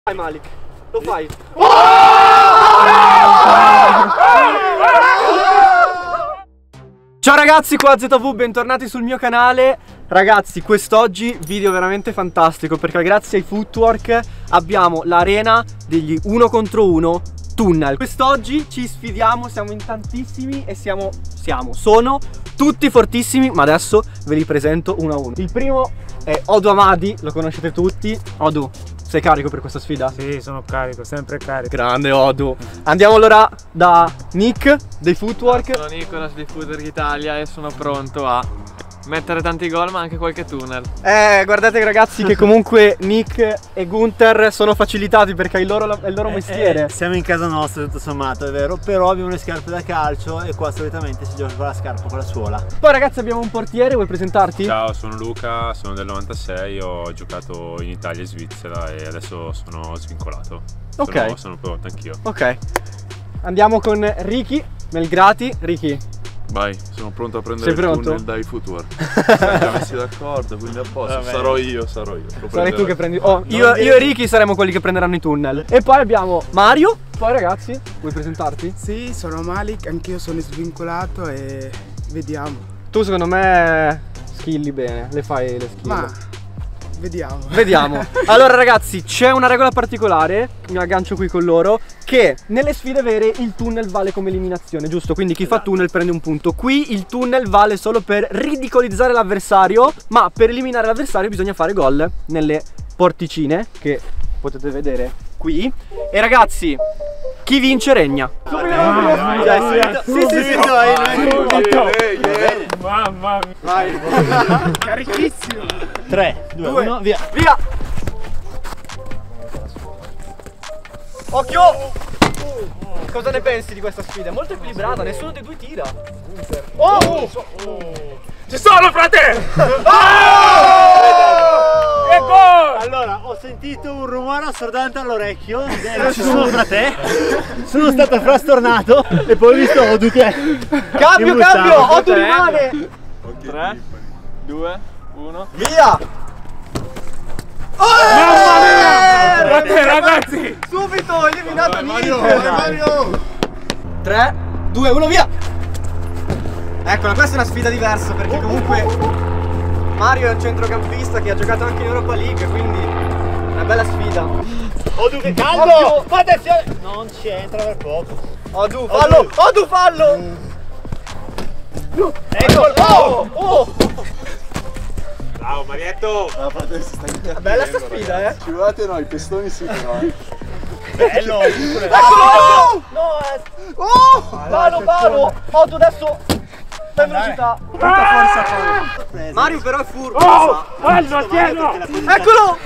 Vai Malik, lo fai. Ciao ragazzi, qua ZV, bentornati sul mio canale. Ragazzi, quest'oggi video veramente fantastico perché grazie ai footwork abbiamo l'arena degli 1 contro 1 tunnel. Quest'oggi ci sfidiamo, siamo in tantissimi e sono tutti fortissimi, ma adesso ve li presento uno a uno. Il primo è Odu Amadi, lo conoscete tutti. Odu, sei carico per questa sfida? Sì, sono carico, sempre carico. Grande Odu. Andiamo allora da Nick dei footwork. Sono Nicolas di Footwork Italia e sono pronto a mettere tanti gol ma anche qualche tunnel. Guardate ragazzi che comunque Nick e Gunther sono facilitati perché è il loro mestiere. Siamo in casa nostra tutto sommato, è vero, però abbiamo le scarpe da calcio e qua solitamente si gioca con la scarpa, con la suola. Poi ragazzi abbiamo un portiere, vuoi presentarti? Ciao, sono Luca, sono del 96, ho giocato in Italia e Svizzera e adesso sono svincolato. Ok. Sono pronto anch'io. Ok. Andiamo con Ricky Melgrati. Ricky, vai, sono pronto a prendere sei pronto? il tunnel dai footwork. Siamo già messi d'accordo, quindi a posto. Sarò io. Sarai tu che prendi. Io e Ricky saremo quelli che prenderanno i tunnel. E poi abbiamo Mario. Poi ragazzi, vuoi presentarti? Sì, sono Malik, anch'io sono svincolato e vediamo. Tu secondo me skilli bene, le fai le skill. Ma vediamo. Vediamo. Allora ragazzi, c'è una regola particolare, mi aggancio qui con loro, che nelle sfide vere il tunnel vale come eliminazione, giusto? Quindi chi fa tunnel prende un punto. Qui il tunnel vale solo per ridicolizzare l'avversario, ma per eliminare l'avversario bisogna fare gol nelle porticine che potete vedere qui. E ragazzi, chi vince regna. Mamma mia. Vai. Carichissimo. 3, 2, 1, via. Via. Occhio. Cosa ne pensi di questa sfida? È molto equilibrata, nessuno dei due tira. Oh! Ci sono, frate! Allora, ho sentito un rumore assordante all'orecchio, ci sono fra te, sono stato frastornato e poi ho visto Odu che... Cambio, Odu rimane! 3, 2, 1. Via! Mamma mia! Frate, ragazzi! Subito, eliminato Mario! 3, 2, 1, via! Eccola, questa è una sfida diversa perché comunque Mario è un centrocampista che ha giocato anche in Europa League, quindi è una bella sfida. Odu che caldo! Ma attenzione! Non ci entra per poco. Odu, fallo! Odu, fallo! Eccolo! Oh! Ciao Marietto! Bella sta sfida, eh! Scusate, no, i pestoni sì però. Bello! Eccolo! No, palo! Odu adesso fai velocità! Mario però è furbo! Fallo, tieno! Eccolo!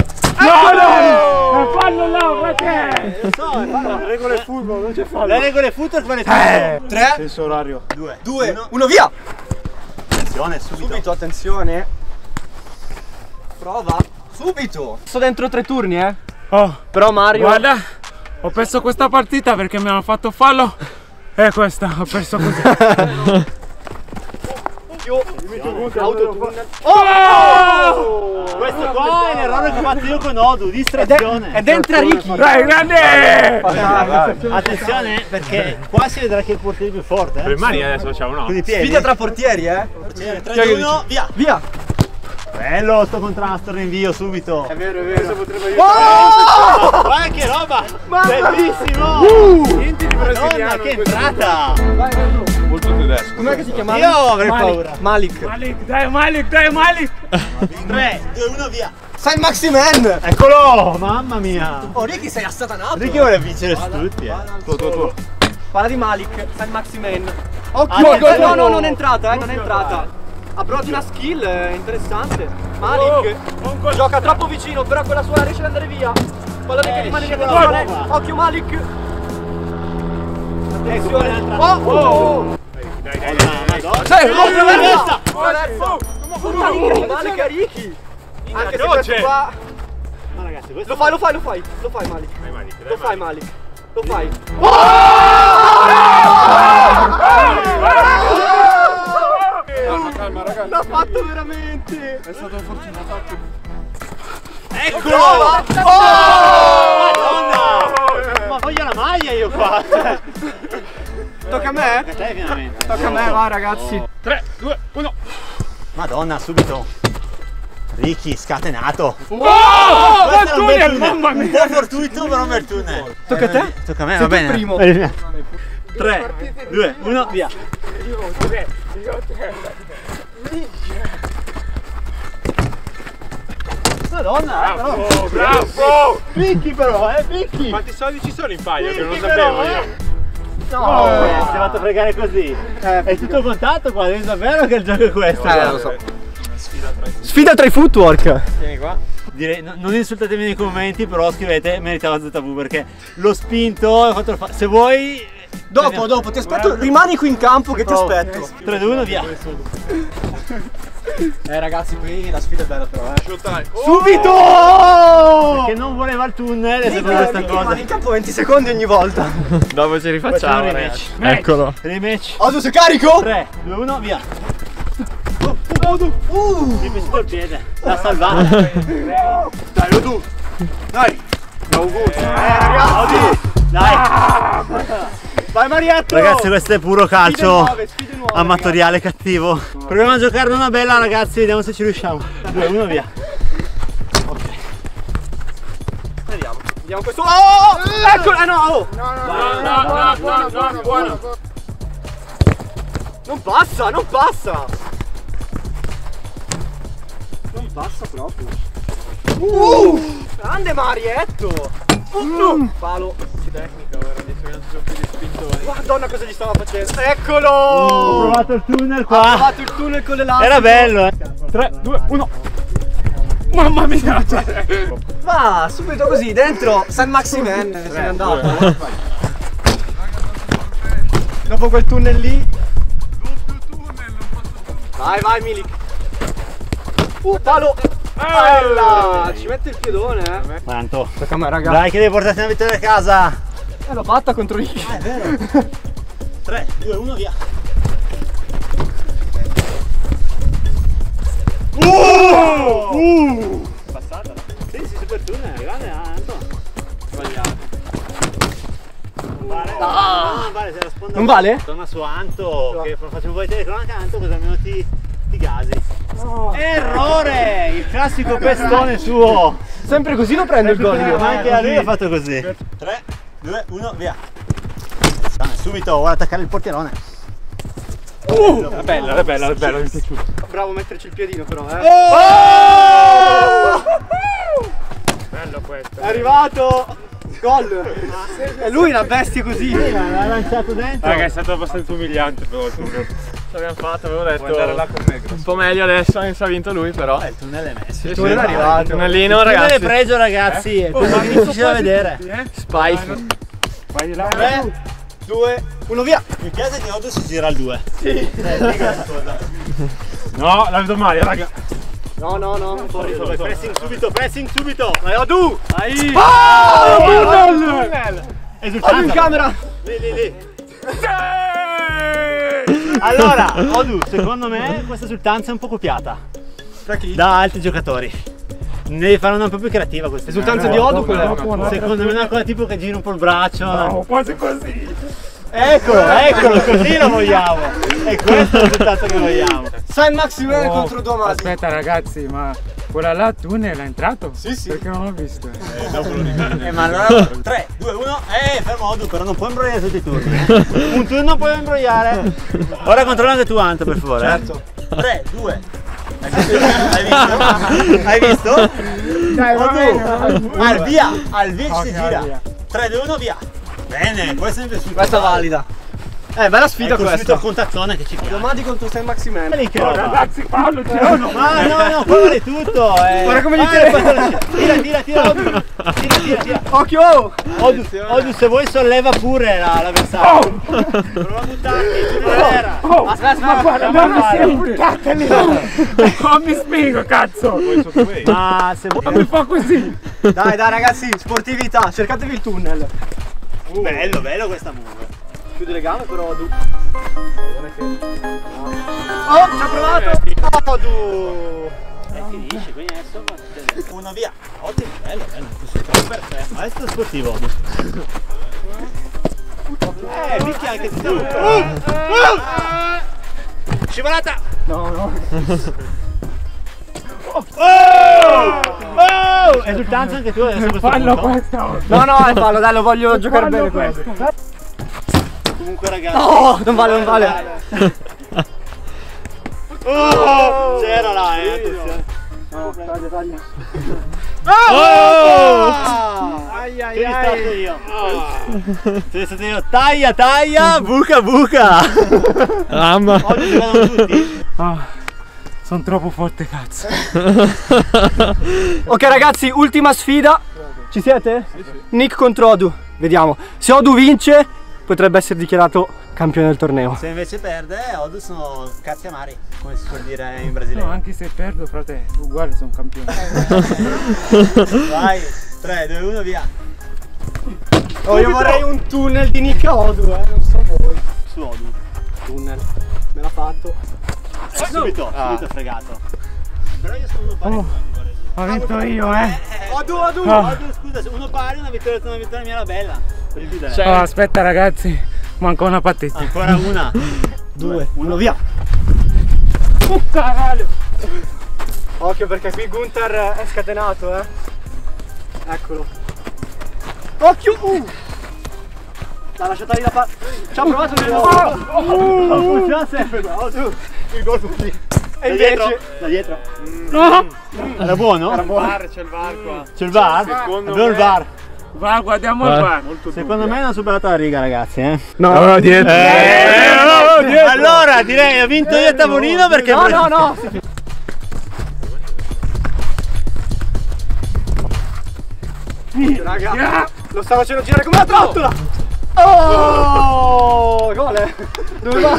No! Fallo là, frate! Le regole football, non c'è fallo. Le regole football vale tutto. 3, Stesso orario. 2, 1, via! Attenzione, subito. Attenzione! Prova! Subito! Sto dentro 3 turni, eh! Oh, Però Mario... guarda, ho perso questa partita perché mi hanno fatto fallo e questa ho perso così. Autotunnel. Questo qua è l'errore che ho fatto io con Odu, distrazione. Ed entra Ricky! Dai, grande! Attenzione perché qua si vedrà che il portiere è più forte. Per mani adesso facciamo no? Con i piedi. Sfida tra portieri, eh! 3, 2, 1, via! Via! Bello sto contrasto, rinvio subito. È vero, è vero. Guarda che roba! Bellissimo! Niente di Madonna, brasiliano. che entrata! Molto tedesco. Com'è che si chiama? Io avrei paura. Malik. Malik, dai Malik, dai Malik! 3, 2, 1, via! Saint Maximin! Eccolo! Mamma mia! Oh, Ricky sei assatanato! Ricky vuole vincere su tutti, Tu. Parla di Malik, Saint Maximin. Occhio! No, non è entrata, non è entrata. Ha provato una skill interessante. Malik gioca troppo vicino, però con la sua riesce ad andare via. Pallone che rimane di attenzione. Occhio Malik! Attenzione! Oh! Dai. Sei Malik a Ricky! Anche se questo qua... Ma ragazzi, questo Lo fai Malik! Lo fai Malik! Lo fai! Calma ragazzi. L'ha fatto veramente! È stato fortunato. Eccolo! Oh! te finalmente. Tocca a me, va ragazzi. 3, 2, 1. Madonna, subito. Ricky, scatenato. Va il tunnel, mamma Un mia. po' fortuito, però un bel tunnel. Tocca a te? Tocca a me, Sei va tu il bene. primo. 3, 2, 1, via. Madonna, però. Bravo. Picchi però, picchi. Quanti soldi ci sono in palio che non Picchi sapevo però, io? No, ti hai fatto fregare così. È tutto contatto qua, devi sapere che il gioco è questo. Lo so. Sfida tra i footwork. Tieni qua. Direi, non insultatemi nei commenti, però scrivete meritava ZV perché l'ho spinto, ho fatto se vuoi. Dopo, ti aspetto. Rimani qui in campo che ti aspetto. 3, 2, 1, via. Ragazzi, qui la sfida è bella però, Subito! Perché non voleva il tunnel e secondo questa cosa. Rimani in campo 20 secondi ogni volta. Dopo ci Facciamo rifacciamo, un ragazzi. rematch. Eccolo. Rematch. Odu, sei carico? 3, 2, 1, via. Mi è piaciuto il piede. L'ha salvato. Dai, Odu. Dai. Ragazzi. Dai. Vai Marietto. Ragazzi, questo è puro calcio sfide nuove, amatoriale cattivo. Proviamo a giocarne una bella, ragazzi, vediamo se ci riusciamo. 2, 1, via. Ok. Vediamo questo. Oh! Eccolo! No! Oh! No, buono. Non passa, non passa! Non passa proprio. Grande Marietto! Palo. Che tecnica ora, adesso che non ci sono più gli spintori. Madonna cosa gli stava facendo? Ho Eccolo! provato il tunnel Ha qua. trovato il tunnel con l'elastico. Era bello, 3, 2, 1. Mamma mia. Va, subito così, dentro San Maximen se n'è andato. Dopo quel tunnel lì. Vai Milik. Palo. Bella! Ci mette il piedone, Quanto? Tocca a me, raga. Dai che devi portarti una vittoria a casa. L'ho fatta contro Ricky. È vero. 3, 2, 1, via. Passata, no? Sì, super tunnel, grande Anto. Sbagliato. Vale, se la sponda. Non vale? Torna su Anto, che facciamo un po' di telecronaca, Anto, così almeno ti gasi. Errore! Il classico pestone suo. Sempre così lo prendo il gol io. Ma anche a lui ha fatto così. 3, 2, 1, via. Subito, vuole attaccare il portierone. È bello, mi è piaciuto. Bravo a metterci il piedino però, Bello questo. È arrivato! Gol! E lui è una bestia così! L'ha lanciato dentro. Raga, è stato abbastanza umiliante però. Ce l'abbiamo fatto, avevo detto. Puoi andare là con me, un po' meglio adesso, anche se ha vinto lui però. Il tunnel è messo. Il tunnel è arrivato. Il tunnellino, Il tunnel è ragazzi. pregio, ragazzi. È quello che è difficile da vedere. Spike. Vai di là. 3, 2, 1 via! Mi piace che Odo si gira al 2. No, l'ha vedo male, raga. No. Pressing subito. Vai Odu! Vai! Tunnel! Odu in camera! Lì. Allora, Odu, secondo me questa esultanza è un po' copiata Da chi? da altri giocatori. Ne devi fare una un po' più creativa questa. Esultanza di Odu quella è? Secondo me è una cosa tipo che gira un po' il braccio. No, quasi così. Eccolo, così lo vogliamo. È questo il risultato che vogliamo. San Maximen contro Domasi. Aspetta ragazzi, ma quella là tunnel è entrato? Sì. Perché non l'ho visto. Ma allora 3, 2, 1, fermo Odu, però non puoi imbrogliare tutti i turni. Un turno non puoi imbrogliare. Ora controlla anche tu Anto, per favore. Certo. 3, 2. Hai visto? Dai, va bene. Al via ci si Ok, gira. via. 3, 2, 1, via. Bene, questa mi è piaciuta. Questa è valida. Bella sfida Ecco, subito questa. il contattone che ci chiama. Domani contro San Maximen. Lì che roba. Ragazzi, Paolo, c'è uno. No, qua vale tutto. Guarda come gli tira. Tira. Occhio! Odu, se vuoi solleva pure l'avversario. Prova a buttarti, tu non era. Ma guarda, non mi spiego, cazzo. Ma se vuoi. Mi fa così. Dai ragazzi, sportività, cercatevi il tunnel. Bello questa move. Più di legame però Odu. Oh, ci ha provato! Odu! Finisce, quindi adesso uno via. Ottimo, bello. Perfetto. Maestro sportivo. Picchia anche se scivolata! No. Esultanza anche tu adesso questo Fallo punto. questo! No, è fallo, dai, lo voglio giocare bene questo. Comunque ragazzi. No, non vale. C'era là, attenzione. Taglia. Sono stato io. Sono stato io. Taglia, buca. Mamma. Oggi giocano tutti. Sono troppo forte, cazzo. Ok ragazzi, ultima sfida. Ci siete? Sì. Nick contro Odu. Vediamo. Se Odu vince, potrebbe essere dichiarato campione del torneo. Se invece perde, Odu sono cazzi amari, come si suol dire in brasiliano. No, anche se perdo, frate, uguale sono campione. Vai, 3, 2, 1, via. Oh, io vorrei un tunnel di Nick a Odu, non so voi. Su Odu. Tunnel. Me l'ha fatto. Subito fregato. Però io sono uno pari. Ho vinto io, Odu. Odu, scusa, uno pari, una vittoria mia era bella. Aspetta ragazzi, manca una partita. Ancora una. 2, 1, via. Caralho! Occhio perché qui Gunther è scatenato, Eccolo. Occhio! L'ha lasciata lì da parte. Ci ha provato di nuovo. Funziona sempre. Odu. Il gol così. E invece da dietro. Era buono? C'è il VAR qua. C'è il VAR? Abbiamo il VAR. Va, guardiamo il VAR. Secondo me è una superata la riga, ragazzi, No, dietro. Allora direi ho vinto io a tavolino perché. No. Raga, lo sta facendo girare come una trottola. Oh, gol! Dove va?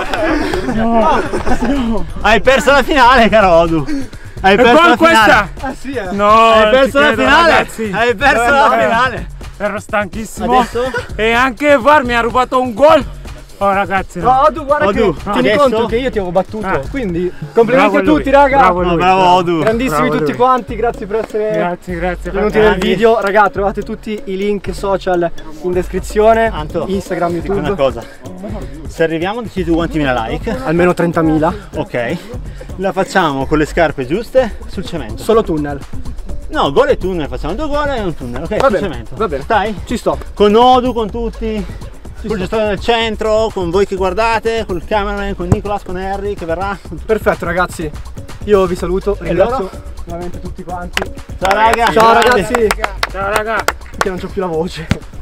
Hai perso la finale, caro Odu. Hai perso la finale. Sì, No, Hai perso la finale. ragazzi. Hai perso la finale. Ero stanchissimo. Adesso? E anche il VAR mi ha rubato un gol. Oh ragazzi, No, Odu, guarda Odu, che tieni adesso? conto che io ti avevo battuto, quindi complimenti Bravo a tutti, lui, raga. bravo lui. Bravo Odu. Grandissimi Bravo tutti lui. quanti, grazie per essere Grazie. venuti nel video. Raga, trovate tutti i link social in descrizione, Anto, Instagram, dico una YouTube. cosa. Se arriviamo decidi tu quanti mila like. Almeno 30.000. Ok. La facciamo con le scarpe giuste sul cemento. Solo tunnel. No, gol e tunnel, facciamo 2 gol e un tunnel, ok? Va sul bene, cemento. va bene. Stai? Ci sto. Con Odu, con tutti. Col gestore del centro, con voi che guardate, col cameraman, con Nicolas, con Harry che verrà. Perfetto ragazzi. Io vi saluto, ringrazio loro? veramente tutti quanti. Ciao raga. Ciao ragazzi. Ciao raga. Che non c'ho più la voce.